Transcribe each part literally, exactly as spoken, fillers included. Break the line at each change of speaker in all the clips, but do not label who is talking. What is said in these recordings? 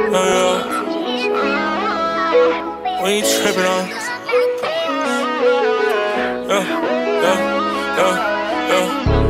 yeah. What you tripping on? Yeah, yeah, yeah, yeah.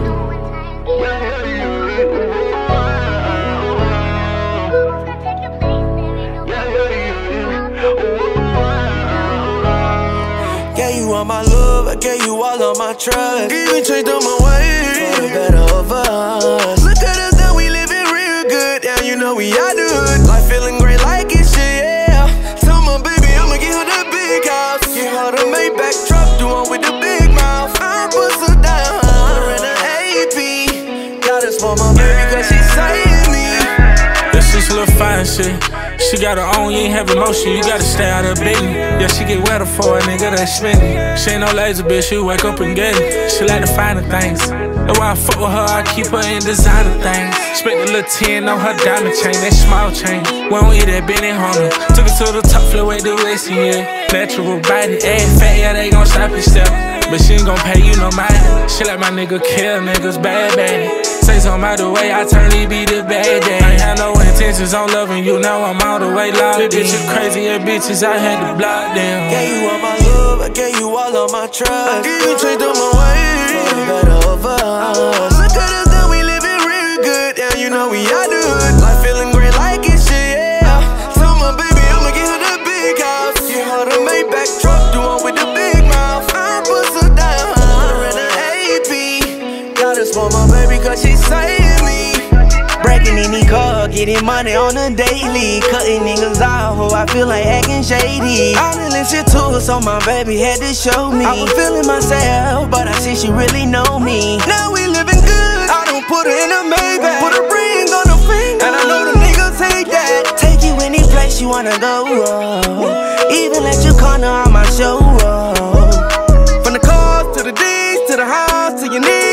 Gave you all my love, I gave you all of my trust. Even changed up my ways for the better of us. Look at us now, we living real good. Now you know we out the hood. Life feeling great like it should, yeah. Tell my baby I'ma give her the big house. Give her the Maybach truck, the one with the big mouth. I bust her down, her in an A P. Got us for my baby cause she saved me.
This is little fine shit. She got her own, you ain't have emotion, you gotta stay out of business. Yeah, she get wetter for a nigga that's spending. She ain't no lazy bitch, she wake up and get it. She like the finer things. That's why I fuck with her, I keep her in designer things. Spent a little ten on her diamond chain, that small chain. We don't eat that Benny Hunter. Took it to the top floor, wait the rest, yeah. Natural body, ass fat, yeah, they gon' stop and step. But she ain't gon' pay you no mind. She like my nigga kill niggas, bad bad. Say something out the way, I turn E B to bad day. I ain't had no intentions on loving you, now I'm all the way locked in. Bitches crazy, yeah, bitches, I had to block them.
Gave you all my love, I gave you all of my trust. You changed up my ways for the better of us. Look at us now, we living real good. Now you know we out the hood. Life feeling great like it should, yeah. Tell my baby I'ma give her the big house. Give her the Maybach truck, the one with the big mouth. I bust her down, her in an A P. Got us for my baby cause she saved me. Breaking any car, getting money on the daily. Cutting niggas out, who I feel like acting shady. I done listen to her, so my baby had to show me. I was feeling myself, but I see she really know me. Now we living good, I don't put her in a Maybach. Put a ring on her finger, and I know the niggas hate that. Take you any place you wanna go, oh. Even let you corner on my show, oh. From the cars to the D's to the house to your knees.